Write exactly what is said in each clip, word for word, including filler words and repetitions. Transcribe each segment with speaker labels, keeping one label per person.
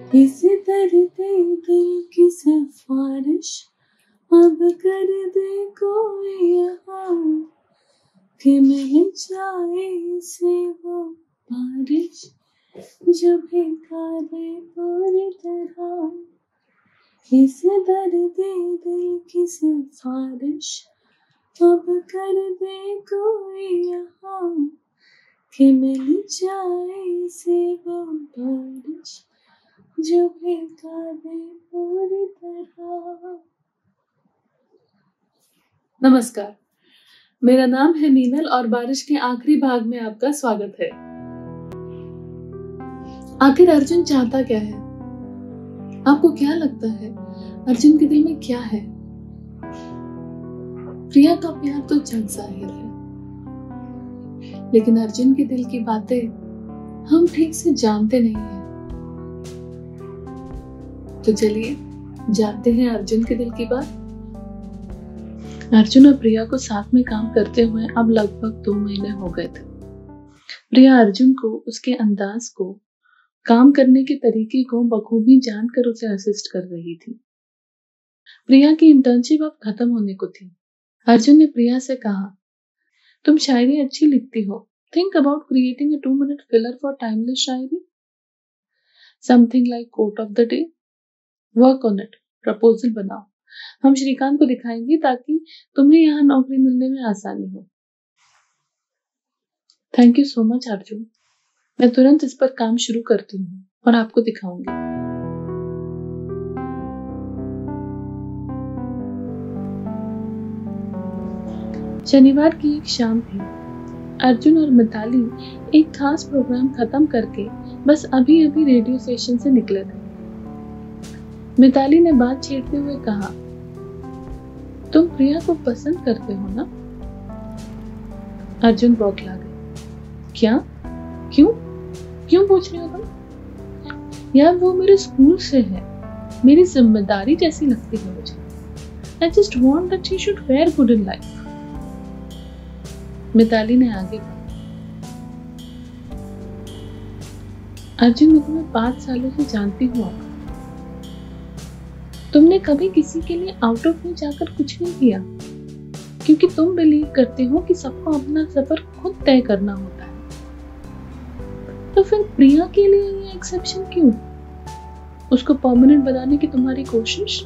Speaker 1: इस दर्द दिल की सिफारिश अब कर दे कोई यहाँ कि मिल जाए इसे वो बारिश जो भिगा दे पूरी तरह। इस दर्द दिल की सिफारिश अब कर दे कोई यहाँ कि मिल जाए इसे वो बारिश जो भिगा दे पूरी तरह। नमस्कार, मेरा नाम है मीनल और बारिश के आखिरी भाग में आपका स्वागत है। आखिर अर्जुन चाहता क्या है? आपको क्या लगता है अर्जुन के दिल में क्या है? प्रिया का प्यार तो जग जाहिर है, लेकिन अर्जुन के दिल की बातें हम ठीक से जानते नहीं हैं। तो चलिए जानते हैं अर्जुन के दिल की बात। अर्जुन और प्रिया को साथ में काम करते हुए अब लगभग दो महीने हो गए थे। प्रिया अर्जुन को, उसके अंदाज को, काम करने के तरीके को बखूबी जानकर उसे असिस्ट कर रही थी। प्रिया की इंटर्नशिप अब खत्म होने को थी। अर्जुन ने प्रिया से कहा, तुम शायरी अच्छी लिखती हो, think about creating a two minute filler for timeless shayari, something like quote of the day, work on it, proposal बनाओ, हम श्रीकांत को दिखाएंगे ताकि तुम्हें यहाँ नौकरी मिलने में आसानी हो। Thank you so much Arjun, मैं तुरंत इस पर काम शुरू करती हूँ और आपको दिखाऊंगी। शनिवार की एक शाम थी। अर्जुन और मिताली एक खास प्रोग्राम खत्म करके बस अभी अभी रेडियो स्टेशन से निकले थे। मिताली ने बात छेड़ते हुए कहा, तुम प्रिया को पसंद करते हो ना? अर्जुन बौखला गए। क्या? क्यों क्यों पूछ रही हो तुम? यार वो मेरे स्कूल से है, मेरी जिम्मेदारी जैसी लगती है मुझे। I just want that she should fare good in life। Mitali ने आगे कहा, अर्जुन मैं तुम्हें पांच सालों से जानती हूँ। तुमने कभी किसी के लिए आउट ऑफ वे जाकर कुछ नहीं किया, क्योंकि तुम बिलीव करते हो कि सबको अपना सफर खुद तय करना होता है। तो फिर प्रिया के लिए ये एक्सेप्शन क्यों? उसको परमानेंट बनाने की तुम्हारी कोशिश?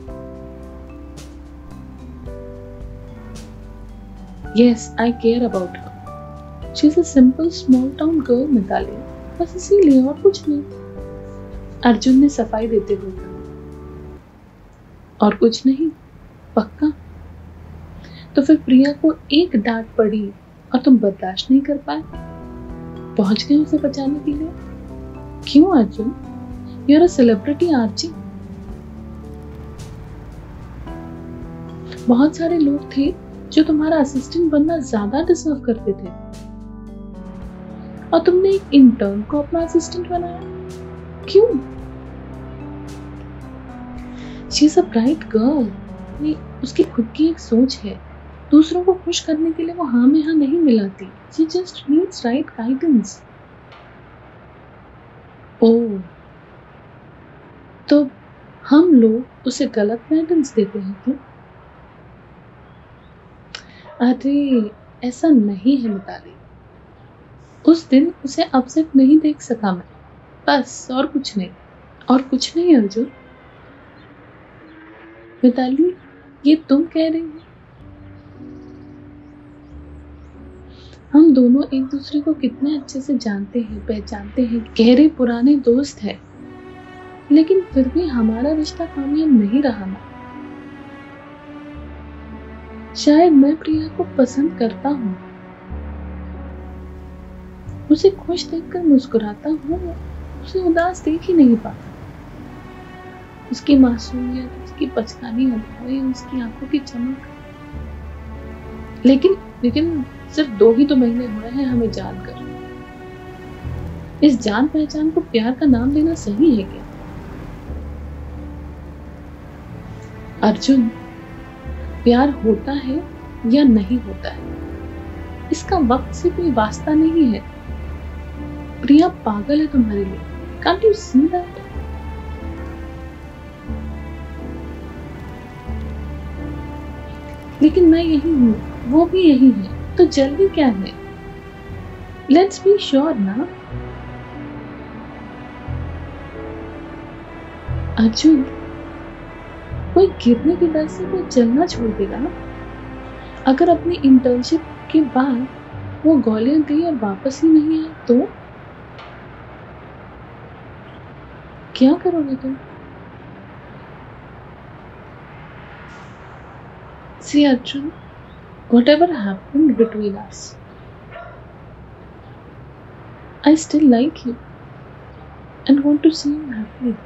Speaker 1: Yes, I care about her. She's a simple small town girl, Mitali, बस इसीलिए और कुछ नहीं। अर्जुन ने सफाई देते हुए कहा, और कुछ नहीं? पक्का? तो फिर प्रिया को एक डांट पड़ी और तुम बर्दाश्त नहीं कर पाए, पहुंच गए उसे बचाने के लिए? क्यों Arjun? You are a celebrity RG. बहुत सारे लोग थे जो तुम्हारा असिस्टेंट बनना ज्यादा डिजर्व करते थे, और तुमने एक इंटर्न को अपना असिस्टेंट बनाया। क्यों? She is a bright girl, उसकी खुद की एक सोच है। दूसरों को खुश करने के लिए वो हाँ में हाँ नहीं मिलाती। She just needs right guidance. ओह, तो हम लोग उसे गलत गाइडेंस देते हैं क्या? अरे ऐसा नहीं है मिताली, उस दिन उसे अपसेट नहीं देख सका मैं, बस, और कुछ नहीं। और कुछ नहीं अर्जुन? मिताली ये तुम कह रही हो? हम दोनों एक दूसरे को कितने अच्छे से जानते हैं, पहचानते हैं, गहरे पुराने दोस्त हैं, लेकिन फिर भी हमारा रिश्ता कामयाब नहीं रहा ना। शायद मैं प्रिया को पसंद करता हूँ, उसे खुश देखकर मुस्कुराता हूँ, उसे उदास देख ही नहीं पाता। उसकी मासूमियत, उसकी बचकानी अदाएं, उसकी आंखों की चमक। लेकिन लेकिन सिर्फ दो ही तो महीने हुए हैं हमें जानकर। इस जान पहचान को प्यार का नाम देना सही है क्या? अर्जुन, प्यार होता है या नहीं होता है, इसका वक्त से कोई वास्ता नहीं है। प्रिया पागल है तुम्हारे लिए, कांट यू सी दैट? लेकिन मैं यही हूँ, वो भी यही है, तो जल्दी क्या है? लेट्स बी श्योर ना। अर्जुन, कोई गिरने के डर से कोई चलना छोड़ देगा? अगर अपनी इंटर्नशिप के बाद वो ग्वालियर गई और वापस ही नहीं आई तो क्या करोगे तुम? See Arjun, whatever happened between us, I still like you and want to see you happy.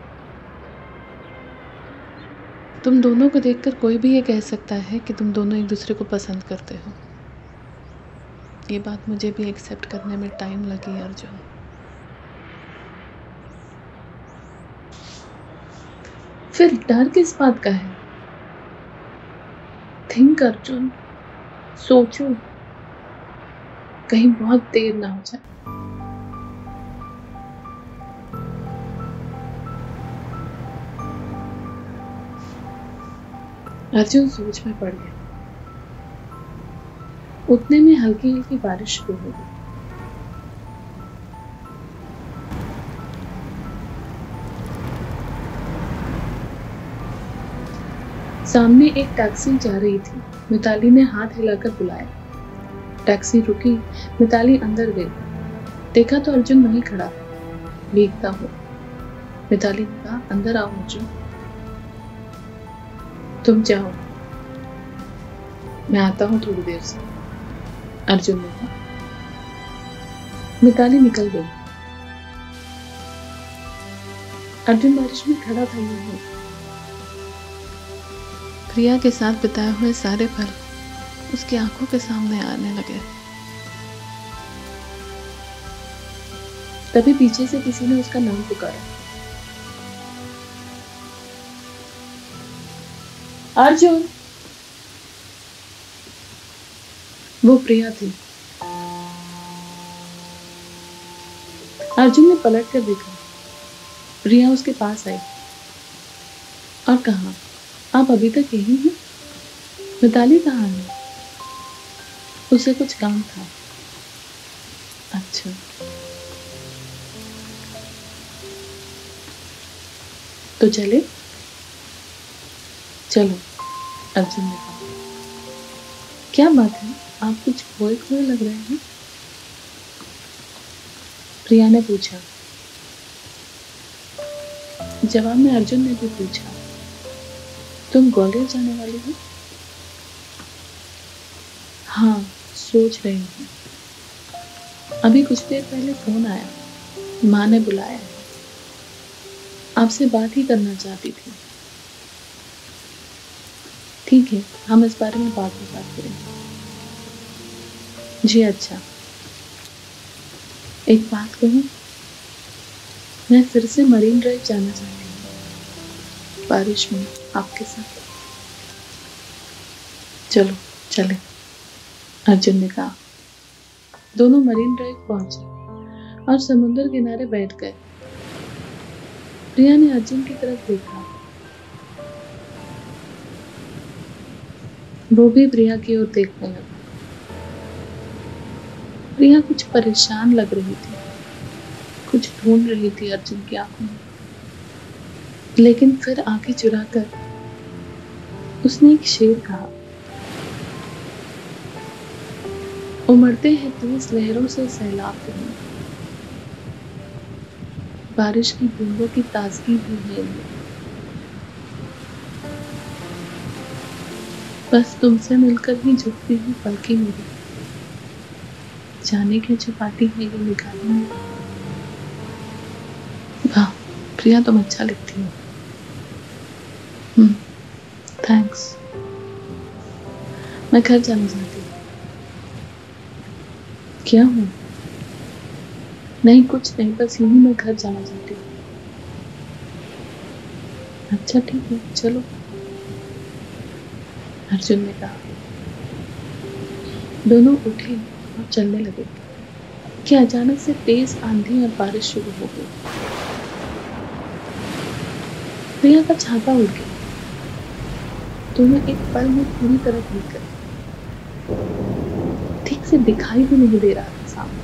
Speaker 1: तुम दोनों को देखकर कोई भी ये कह सकता है कि तुम दोनों एक दूसरे को पसंद करते हो। ये बात मुझे भी एक्सेप्ट करने में टाइम लगी अर्जुन। फिर डर किस बात का है? थिंक अर्जुन, सोचो, कहीं बहुत देर ना हो जाए। अर्जुन सोच में पड़ गया। उतने में हल्की हल्की बारिश शुरू हो गई। सामने एक टैक्सी जा रही थी। मिताली ने हाथ हिलाकर बुलाया। टैक्सी रुकी। मिताली अंदर गई। देखा तो अर्जुन वहीं खड़ा था, भीगता हुआ। मिताली ने कहा, अंदर आओ अर्जुन। तुम जाओ, मैं आता हूं थोड़ी देर से, अर्जुन ने कहा। मिताली निकल गई। अर्जुन बारिश में खड़ा था। यूं प्रिया के साथ बिताए हुए सारे पल उसकी आंखों के सामने आने लगे। तभी पीछे से किसी ने उसका नाम पुकारा, अर्जुन। वो प्रिया थी। अर्जुन ने पलट कर देखा। प्रिया उसके पास आई और कहा, आप अभी तक यही हैं? मिताली कहाँ है? उसे कुछ काम था। अच्छा, तो चले? चलो, अर्जुन ने कहा। क्या बात है, आप कुछ खोए खोए लग रहे हैं? प्रिया ने पूछा। जवाब में अर्जुन ने भी पूछा, तुम ग्वालियर जाने वाली हो? हाँ, सोच रही हूँ। अभी कुछ देर पहले फोन आया, माँ ने बुलाया है, आपसे बात ही करना चाहती थी। ठीक है, हम इस बारे में बाद में बात करेंगे। जी अच्छा। एक बात कहूँ, मैं फिर से मरीन ड्राइव जाना चाहती हूँ, बारिश में आपके साथ। चलो चले, अर्जुन ने कहा। दोनों मरीन ड्राइव पहुंचे और समुद्र किनारे बैठ गए। प्रिया ने अर्जुन की तरफ देखा। वो भी प्रिया की ओर देखने लगा। प्रिया कुछ परेशान लग रही थी, कुछ ढूंढ रही थी अर्जुन की आंखों में। लेकिन फिर आंखें चुराकर उसने एक शेर कहा, उमड़ते हैं तेज लहरों से सैलाब में, बारिश की बूंदों की ताजगी भी है ये। बस तुमसे मिलकर ही झुकती हुई पलकें मेरी, जाने क्या छुपाती है ये निगाहें में। वाह प्रिया, तुम अच्छा लिखती हो। Hmm, thanks. मैं घर जाना चाहती हूँ। क्या हुआ? नहीं कुछ नहीं, बस यही मैं घर जाना चाहती हूँ। अच्छा ठीक है, चलो, अर्जुन ने कहा। दोनों उठे और चलने लगे कि अचानक से तेज आंधी और बारिश शुरू हो गई। प्रिया का छाता उड़ गया। दोनों एक पल में पूरी तरह भूल गए। ठीक से दिखाई भी नहीं दे रहा था सामने।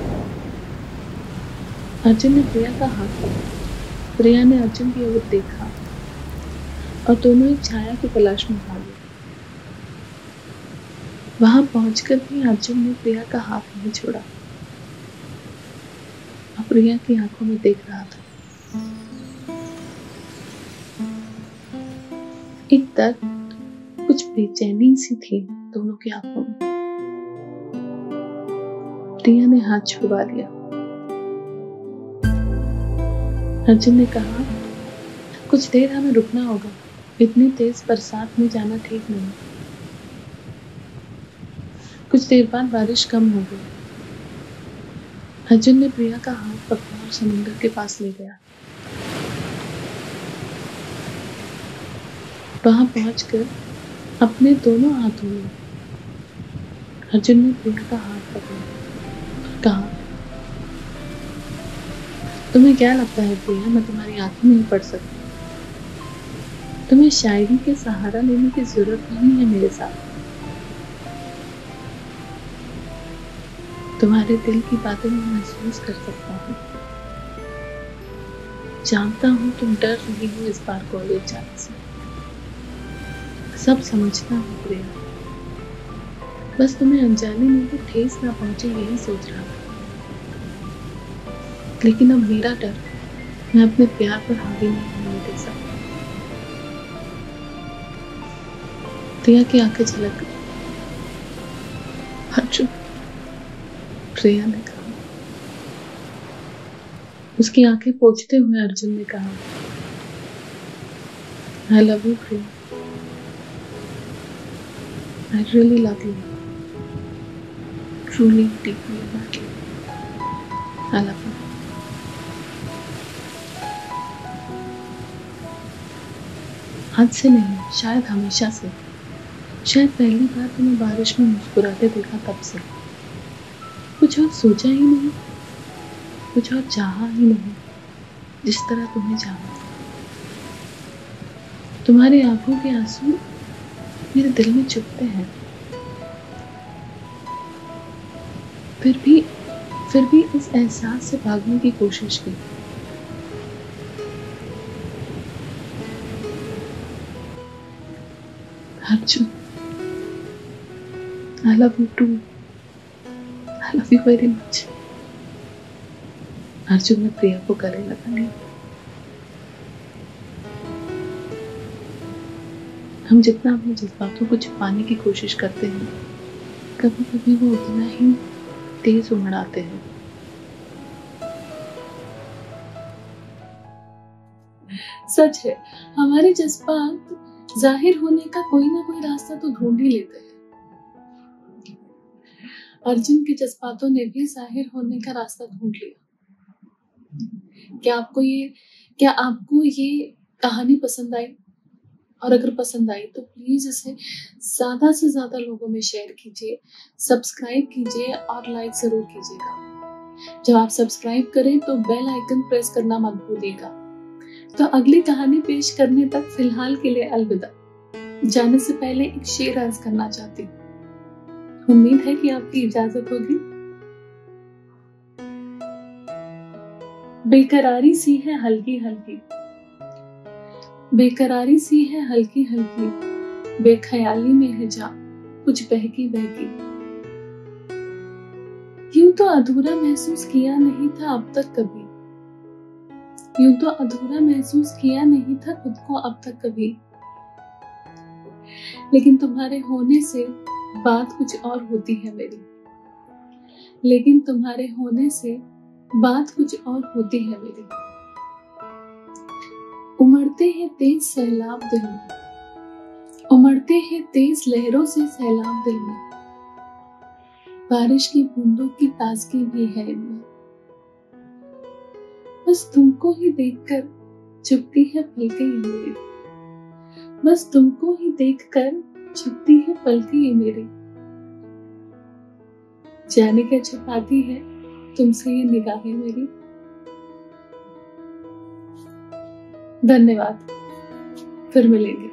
Speaker 1: अर्जुन ने प्रिया का हाथ पकड़ा। प्रिया ने अर्जुन की ओर देखा और दोनों एक छाया की तलाश में भागे। वहां पहुंचकर भी अर्जुन ने प्रिया का हाथ नहीं छोड़ा और प्रिया की आंखों में देख रहा था। एक दर्द, कुछ बेचैनी सी थी दोनों की आंखों में। प्रिया ने हाथ छुड़वा लिया। अर्जुन ने कहा, कुछ देर हमें रुकना होगा, इतनी तेज बरसात में जाना ठीक नहीं। कुछ देर बाद बारिश कम हो गई। अर्जुन ने प्रिया का हाथ पकड़ा और समुद्र के पास ले गया। वहां पहुंचकर अपने दोनों हाथों में अर्जुन ने प्रिया का हाथ पकड़ा और कहा, तुम्हें क्या लगता है प्रिया, मैं तुम्हारी आंखें नहीं पढ़ सकती? तुम्हें शायरी के सहारा लेने की जरूरत नहीं है मेरे साथ। तुम्हारे दिल की बातें मैं महसूस कर सकता हूँ। जानता हूँ तुम डर रही हो इस बार कॉलेज जाने से। सब समझता हूँ प्रिया, बस तुम्हें अनजाने में भी ठेस ना पहुंचे यही सोच रहा था। लेकिन अब मेरा डर मैं अपने प्यार पर हावी नहीं होने दे सकता। प्रिया की आंखें झलक गई। अर्जुन, प्रिया ने कहा। उसकी आंखें पोंछते हुए अर्जुन ने कहा, I love you Priya, I really love you, truly deeply madly, I love you. आज से नहीं, शायद हमेशा से। शायद पहली बार तुम्हें बारिश में मुस्कुराते देखा तब से। कुछ और सोचा ही नहीं, कुछ और चाहा ही नहीं जिस तरह तुम्हें चाहा। तुम्हारी आंखों के आंसू मेरे दिल में चुभते हैं। फिर भी फिर भी इस एहसास से भागने की कोशिश की। Arjun, I love you too. I love you very much. Arjun ने प्रिया को गले लगा लिया। हम जितना अपने जज्बातों को छुपाने की कोशिश करते हैं, कभी कभी वो उतना ही तेज उमड़ आते हैं। सच है, हमारे जज्बात जाहिर होने का कोई ना कोई रास्ता तो ढूंढ ही लेते हैं। अर्जुन के जज्बातों ने भी जाहिर होने का रास्ता ढूंढ लिया। क्या आपको ये क्या आपको ये कहानी पसंद आई? और अगर पसंद आई तो प्लीज इसे ज्यादा से ज्यादा लोगों में शेयर कीजिए, सब्सक्राइब कीजिए और लाइक जरूर कीजिएगा। जब आप सब्सक्राइब करें तो बेल आइकन प्रेस करना मत भूलिएगा। तो अगली कहानी पेश करने तक फिलहाल के लिए अलविदा। जाने से पहले एक शेर अर्ज करना चाहती हूँ, उम्मीद है कि आपकी इजाजत होगी। बेकरारी सी है हल्की हल्की, बेकरारी सी है हल्की हल्की, बेख्याली में है जा कुछ बहकी बहकी। यूं तो अधूरा महसूस किया नहीं था अब तक कभी, यूं तो अधूरा महसूस किया नहीं था खुद को अब तक कभी। लेकिन तुम्हारे होने से बात कुछ और होती है मेरी, लेकिन तुम्हारे होने से बात कुछ और होती है मेरी। उमड़ते हैं तेज सैलाब दिल में, उमड़ते हैं तेज लहरों से सैलाब दिल में, बारिश की बूंदों की ताजगी भी है इनमें। बस तुमको ही देखकर चुपती है पलकें ये मेरी, बस तुमको ही देखकर चुपती है पलकें ये मेरी। जाने क्या छुपाती है तुमसे ये निगाहें मेरी। धन्यवाद, फिर मिलेंगे।